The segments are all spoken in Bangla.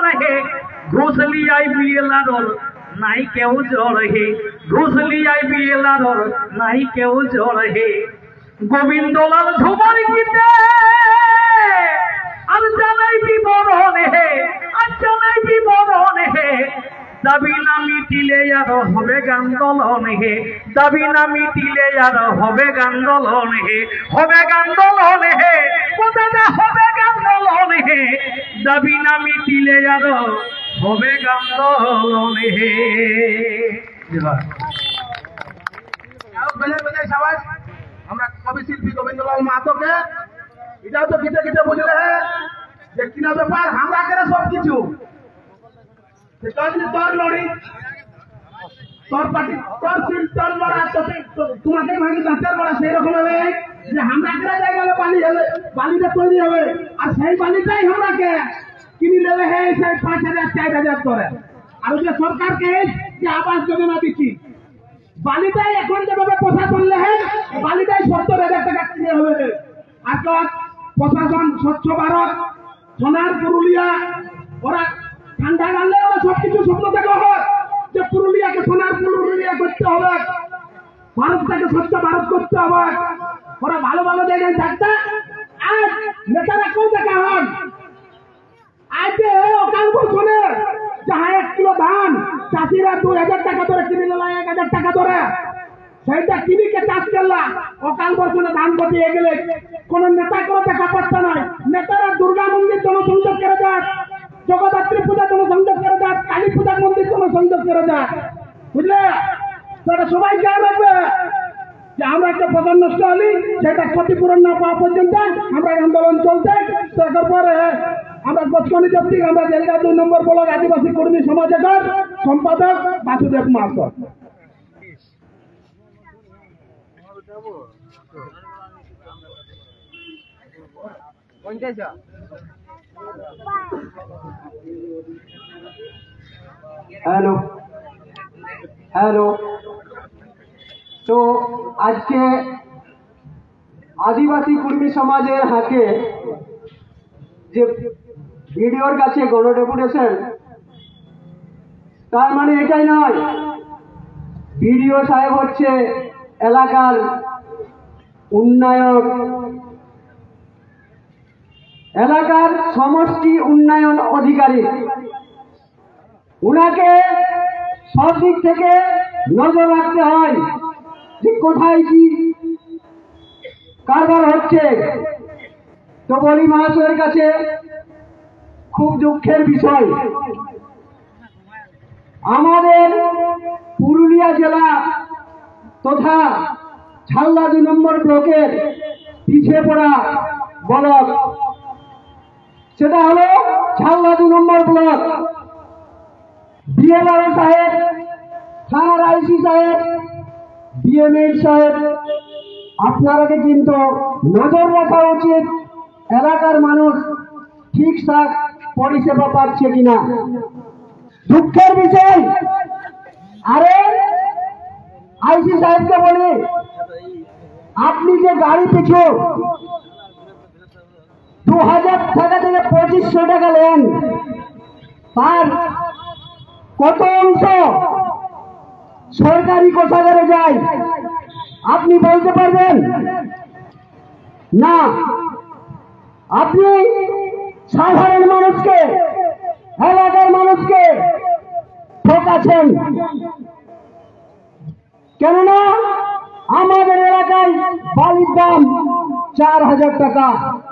হে ঘুষ লিয়াই বিয়েলার নাই কেউ জড় হে ঘুষ লিয়াই বিয়েলার নাই কেউ জড় হে গোবিন্দলাল ঝুমার গীতে আর জানাই বিবরণ হে আর জানাই বিবরণ হে দাবি না মিটিলে আর হবে আন্দোলন হে দাবি না মিটিলে আর হবে আন্দোলন হে হবে আন্দোলন হে কোথাটা হবে আন্দোলন হে দাবি না মিটিলে আর হবে আন্দোলন হে আমরা কবি শিল্পী গোবিন্দলাল মাহাতোকে এটাও তো গীতে গীতে বুঝলে যে কিনা ব্যাপার আমরা করে সব কিছু তোর লড়ি তোর পার্টি তোর সিল তোর লড়া তোমাকে ভাঙি দাঁতের লড়া সেই রকম হবে যে আমরা করে জায়গায় বালি হবে বালিটা তৈরি হবে আর সেই বালিটাই আমরাকে কিনে নেবে হে সেই 5,000 4,000 করে আর যে সরকারকে যে আবাস যোজনা দিচ্ছি বালিটাই এখন যেভাবে প্রশাসন লেহে বালিটাই 70,000 টাকা কিনে হবে আর প্রশাসন স্বচ্ছ ভারত সোনার পুরুলিয়া ওরা ঠান্ডা গালে ওরা সবকিছু স্বপ্ন দেখা হয় যে পুরুলিয়াকে সোনার পুরুলিয়া করতে হবে ভারতটাকে স্বচ্ছ ভারত করতে হবে ওরা ভালো ভালো জায়গায় থাকতে আর নেতারা কেউ দেখা হন আজ অকাল শোনে যাহা 1 কিলো ধান চাষিরা 2,000 টাকা ধরে কিনে নিল 1,000 টাকা ধরে সেইটা কিনিকে চাষ করলা অকাল বর্ষণে ধান বটিয়ে গেলে কোন নেতা কোনো দেখা পাচ্ছে না নেতারা দুর্গা মন্দির জনসংযোগ করে যাক জগদ্ধাত্রী পূজা জনসংযোগ করে যাক কালী পূজা মন্দির জনসংযোগ করে যাক বুঝলে সেটা সবাই খেয়াল রাখবে যে আমরা একটা প্রধান নষ্ট হলি সেটা ক্ষতিপূরণ না পাওয়া পর্যন্ত আমরা আন্দোলন চলছে তারপরে আমরা গছকনি যাত্রী আমরা জেলগা 2 নম্বর ব্লক আদিবাসী কর্মী সমাজের সম্পাদক বাসুদেব মাহাতো हेलो हेलो तो आज के आदिवासी कर्मी समाजेर हाथे जे ভিডিওর কাছে গণডেপুটেশন তার মানে এটাই নয় ভিডিও সাহেব হচ্ছে এলাকার উন্নয়ন এলাকার সমষ্টি উন্নয়ন অধিকারী উনাকে সব দিক থেকে নজর রাখতে হয় যে কোথায় কি কারবার হচ্ছে তো বলি মহাশয়ের কাছে খুব দুঃখের বিষয় আমাদের পুরুলিয়া জেলা তথা ছালদা 2 নম্বর ব্লকের পিছিয়ে পড়া ব্লক সেটা হলো ছালদা 2 নম্বর ব্লক বিএলআর সাহেব থানার আইসি সাহেব বিএমএ সাহেব আপনারাকে কিন্তু নজর রাখা উচিত এলাকার মানুষ ঠিকঠাক পরিষেবা পাচ্ছে কিনা দুঃখের বিষয় আরে আইসি সাহেবকে বলি আপনি যে গাড়ি পিছু 2,000 টাকা থেকে 2,500 টাকা নেন তার কত অংশ সরকারি কোষাগারে যায় আপনি বলতে পারবেন না আপনি সাধারণ মানুষকে এলাকার মানুষকে ঠকাচ্ছেন কেননা আমাদের এলাকায় বালির দাম 4,000 টাকা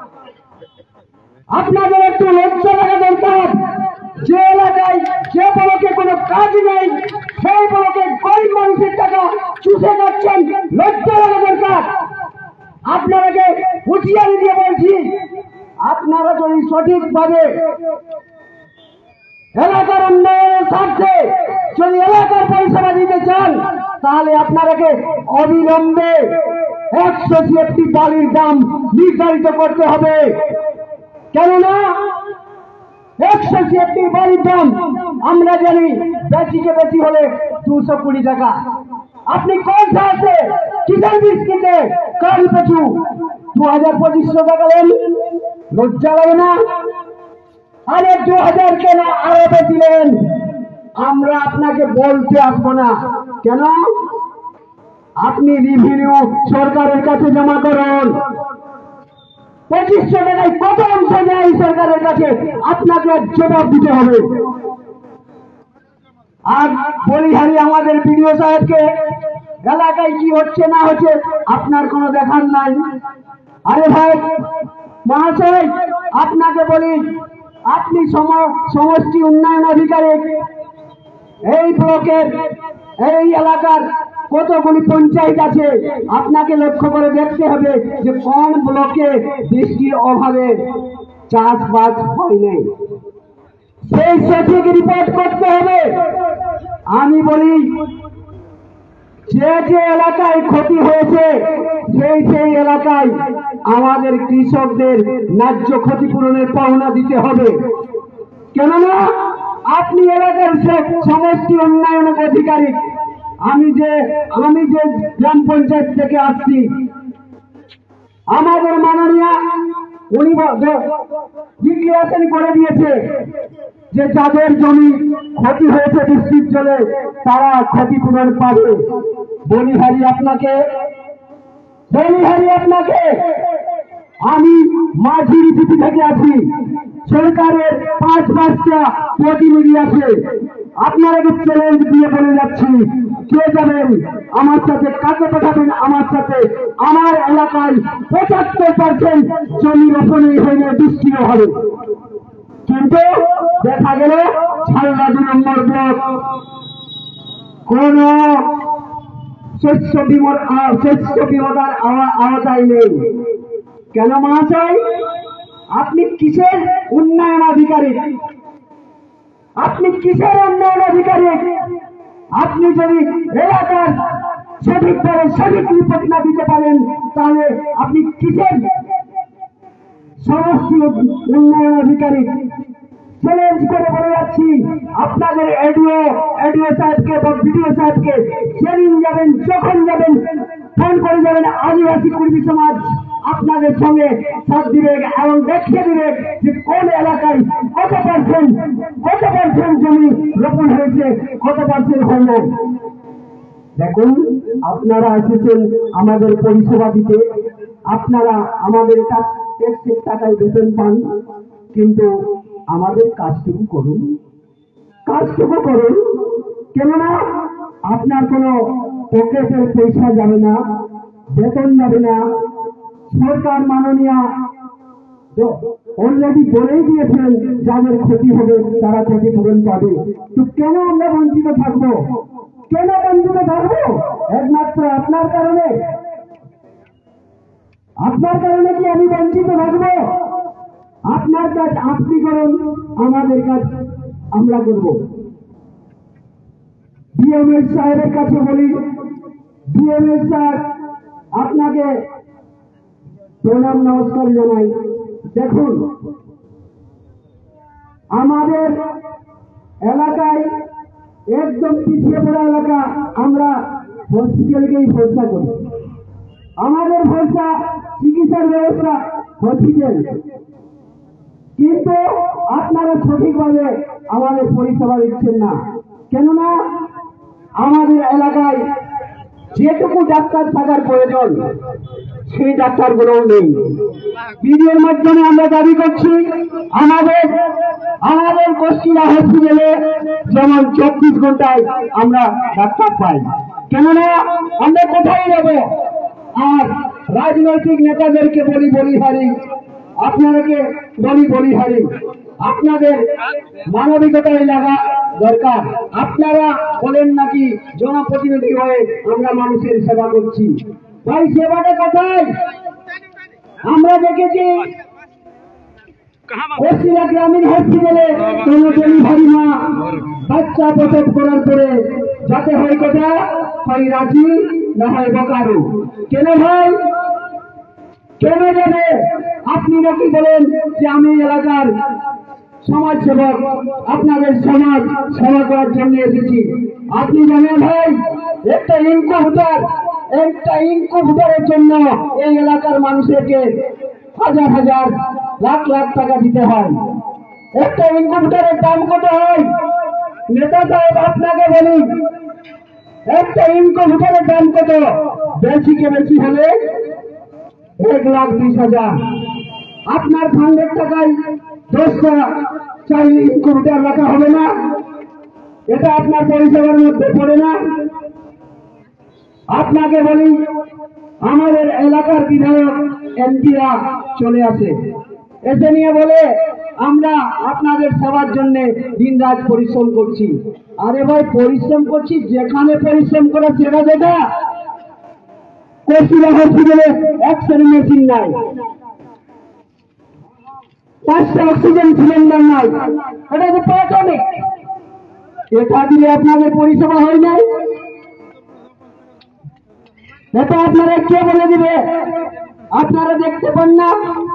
আপনাদের একটু লজ্জা লাগা দরকার যে এলাকায় যে ব্লকে কোনো কাজ নেই সেই ব্লকে গরিব মানুষের টাকা চুষে যাচ্ছেন লজ্জা লাগা দরকার আপনারাকে হুঁশিয়ারি দিয়ে বলছি আপনারা যদি সঠিকভাবে এলাকার উন্নয়নের স্বার্থে যদি এলাকার পরিষেবা দিতে চান তাহলে আপনারাকে অবিলম্বে 100 বালির দাম নির্ধারিত করতে হবে কেননা 100 বালির দাম আমরা জানি বেশিকে বেশি হলে 220 টাকা আপনি কোন সাথে কিষাণ বীজকে কাল পিছু 2,500 টাকা নেন লজ্জা লাগে না আরে 2000 কেন আরবে দিলেন? আমরা আপনাকে বলতে আসবো না। কেন? আপনি রিভিনিউ সরকারের কাছে জমা করুন। 2500 টাকায় কত অংশ নেয় সরকারের কাছে, আপনাকে জবাব দিতে হবে। আর বলিহারি আমাদের বিডিও সাহেবকে এলাকায় কি হচ্ছে না হচ্ছে আপনার কোনো দেখার নাই। আরে ভাই মহাশয়, আপনাকে বলি, আপনি সমষ্টি উন্নয়ন আধিকারিক, এই ব্লকের এই এলাকার কতগুলি পঞ্চায়েত আছে, আপনাকে লক্ষ্য করে দেখতে হবে যে কোন ব্লকে বৃষ্টির অভাবে চাষবাস হয় নাই, সেই সঠিক রিপোর্ট করতে হবে। আমি বলি, যে যে এলাকায় ক্ষতি হয়েছে সেই এলাকায় আমাদের কৃষকদের ন্যায্য ক্ষতিপূরণের পাওনা দিতে হবে। কেননা আপনি এলাকার সমষ্টি উন্নয়ন আধিকারিক। আমি যে গ্রাম পঞ্চায়েত থেকে আসছি, আমাদের মাননীয় উনি ডিক্লারেশন করে দিয়েছে যে যাদের জমি ক্ষতি হয়েছে বৃষ্টির জলে তারা ক্ষতিপূরণ পাবে। বলিহারি আপনাকে আমি মাঝি রীতি থেকে আছি, সরকারের 5-5টা প্রতিনিধি আছে। আপনাকে চ্যালেঞ্জ দিয়ে বলে যাচ্ছি, কে যাবেন আমার সাথে, কাকে পাঠাবেন আমার সাথে। আমার এলাকায় 75% জমি রোপণই হয়ে বৃষ্টিও হবে, কিন্তু দেখা গেল ছাল্লা 2 নম্বর ব্লক কোন শস্য বিমার আওতায় নেই। কেন মহাশয়? আপনি কিসের উন্নয়ন আধিকারিক? আপনি কিসের উন্নয়ন আধিকারিক? আপনি যদি এলাকার সঠিকভাবে সঠিক রিপোর্ট না দিতে পারেন, তাহলে আপনি কিসের সমষ্টি উন্নয়ন আধিকারিক? চ্যালেঞ্জ করে বলে যাচ্ছি, আপনাদের এডিও সাহেবকে বা বিডিও সাহেবকে সেদিন যাবেন, যখন যাবেন ফোন করে যাবেন, আদিবাসী কুর্মী সমাজ আপনাদের সঙ্গে সাথ দিবে এবং দেখিয়ে দিবে যে কোন এলাকায় কত পার্সেন্ট জমি রোপণ হয়েছে, কত পার্সেন্ট হয়নি। দেখুন, আপনারা এসেছেন আমাদের পরিষেবা দিতে, আপনারা আমাদের ট্যাক্সের টাকায় বেতন পান, কিন্তু আমাদের কাজটুকু করুন। কেননা আপনার কোনো পকেটের পয়সা যাবে না, বেতন যাবে না। সরকার মাননীয় অলরেডি বলেই দিয়েছেন যাদের ক্ষতি হবে তারা ক্ষতিপূরণ পাবে। তো কেন আমরা বঞ্চিত থাকবো? একমাত্র আপনার কারণে কি আমি বঞ্চিত থাকবো? আপনার কাজ আপনি করুন, আমাদের কাজ আমরা করব। ডিএমএস সাহেবের কাছে বলি, ডিএমএস সাহেব আপনাকে প্রণাম নমস্কার জানাই। দেখুন, আমাদের এলাকায় একদম পিছিয়ে পড়া এলাকা, আমরা হসপিটালকেই ভরসা করি। আমাদের ভরসা চিকিৎসার ব্যবস্থা হসপিটাল, কিন্তু আপনারা সঠিকভাবে আমাদের পরিষেবা দিচ্ছেন না। কেননা আমাদের এলাকায় যেটুকু ডাক্তার থাকার প্রয়োজন সেই ডাক্তারগুলোও নেই। ভিডিওর মাধ্যমে আমরা দাবি করছি, আমাদের কষ্টিলা হসপিটালে যেমন 24 ঘন্টায় আমরা ডাক্তার পাই। কেননা আমরা কোথায় যাব? আর রাজনৈতিক নেতাদেরকে বলিহারি, আপনাকে বলিহারি, আপনাদের মানবিকতায় লাগা দরকার। আপনারা বলেন নাকি জনপ্রতিনিধি হয়ে আমরা মানুষের সেবা করছি। ভাই, সেবাটা কোথায়? আমরা দেখেছি কষ্টিলা গ্রামীণ হসপিটালে কোন ডেলিভারি মা বাচ্চা প্রসব করার পরে যাতে হয় কথা, হয় রাজি না হয় বকারু। কেন ভাই, কেন যাবে? আপনি নাকি বলেন যে আমি এলাকার সমাজ সেবক, আপনাদের সমাজ সেবা করার জন্য এসেছি। আপনি জানেন ভাই, একটা ইনকিউবেটরের জন্য এই এলাকার মানুষকে হাজার লাখ টাকা দিতে হয়। একটা ইনকিউবেটরের দাম কত হয়? নেতা সাহেব আপনাকে বলি, একটা ইনকিউবেটরের দাম কত? বেশি কে বেশি হলে 1,20,000। আপনার ফান্ডের টাকায় 10টা চাইলে ইনকিউবেটর রাখা হবে না? এটা আপনার পরিষেবার মধ্যে পড়ে না? আপনাকে বলি, আমাদের এলাকার বিধায়ক এমপিরা চলে আসে, এসে নিয়ে বলে আমরা আপনাদের সেবার জন্য দিনরাত পরিশ্রম করছি। আরে ভাই, পরিশ্রম করছি, যেখানে পরিশ্রম করা সেটা যেটা কর্সিলা হসপিটালে অক্সিজেন মেশিন নাই, 5টা অক্সিজেন সিলিন্ডার নাই, এটা তো প্রাথমিক। এটা দিলে আপনাদের পরিষেবা হয় নাই? এটা আপনারা কে বলে দিবে? আপনারা দেখতে পান না?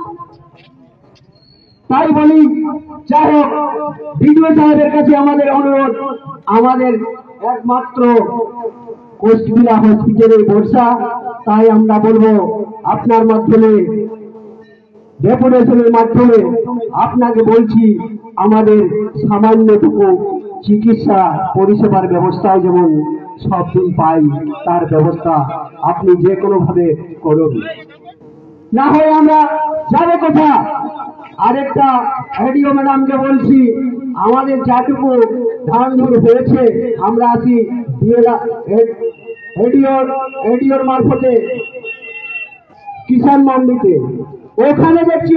তাই বলি, যাই হোক, বিডিও সাহেবের কাছে আমাদের অনুরোধ, আমাদের একমাত্র কর্সিলা হসপিটালের ভরসা। তাই আমরা বলবো, আপনার মাধ্যমে, ডেপুটেশনের মাধ্যমে আপনাকে বলছি, আমাদের সামান্যটুকু চিকিৎসা পরিষেবার ব্যবস্থাও যেমন সব দিন পাই, তার ব্যবস্থা আপনি যে কোনো ভাবে করুন, না হয় আমরা যাবে কোথা। আরেকটা এডিও ম্যাডামকে বলছি, আমাদের যাটুকু ধান ধরে হয়েছে, আমরা আছি এডিওর মারফতে কিষাণ মান্ডিতে, ওখানে দেখছি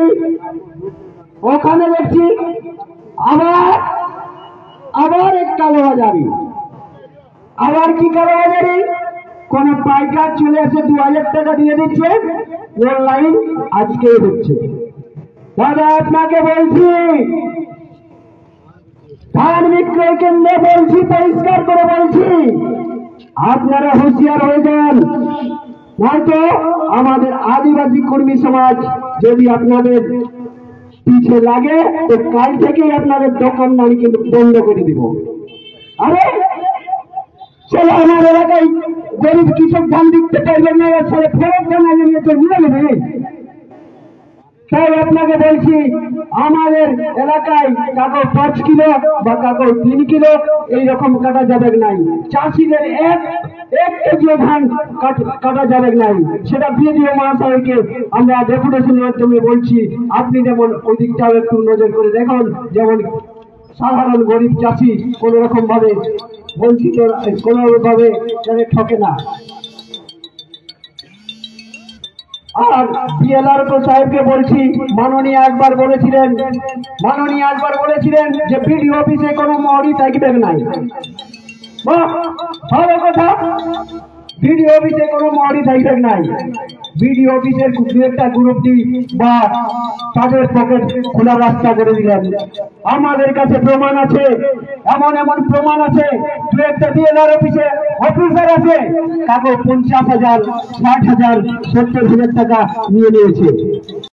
আবার এক কালোবাজারি। আবার কি কালোবাজারি? কোন পাইকার চলে এসে 2,000 টাকা দিয়ে দিচ্ছে, অনলাইন আজকে হচ্ছে। দাদা, আপনাকে বলছি, ধান বিক্রয় কেন্দ্রে বলছি, পরিষ্কার করে বলছি, আপনারা হুঁশিয়ার হয়ে যান, নয়তো আমাদের আদিবাসী কর্মী সমাজ যদি আপনাদের পিছে লাগে, তো কাল থেকেই আপনাদের দোকানদারি কিন্তু বন্ধ করে দিব। আরে চলো, আমার এলাকায় গরিব কৃষক ধান দিতে পারবেন না, ফেরত জানা নিয়ে তো নিয়ে নেবে। তাই আপনাকে বলছি, আমাদের এলাকায় কাকো 5 কিলো বা কাকো 3 কিলো এইরকম কাটা যাবে নাই। চাষিদের এক কেজি ধান কাটা যাবে নাই। সেটা বিডিও মহাশয়কে আমরা ডেপুটেশনের মাধ্যমে বলছি, আপনি যেমন ওই দিকটাও একটু নজর করে দেখুন, যেমন সাধারণ গরিব চাষি কোন রকম ভাবে বঞ্চিত, কোন ভাবে ঠকে না। আর বিএলআরও সাহেবকে বলছি, মাননীয় একবার বলেছিলেন যে বিডিও অফিসে কোনো মহরি থাকবে নাই। ভালো কথা, বিডিও অফিসে কোনো মহরি থাকবে নাই। বিডিও অফিসের একটা গ্রুপটি বা তাদের পকেট খোলা রাস্তা করে দিলেন। আমাদের কাছে প্রমাণ আছে, এমন প্রমাণ আছে, দু একটা বিএলআর অফিসে অফিসার আছে, কাকো 50,000, 60,000, 70,000 টাকা নিয়ে নিয়েছে।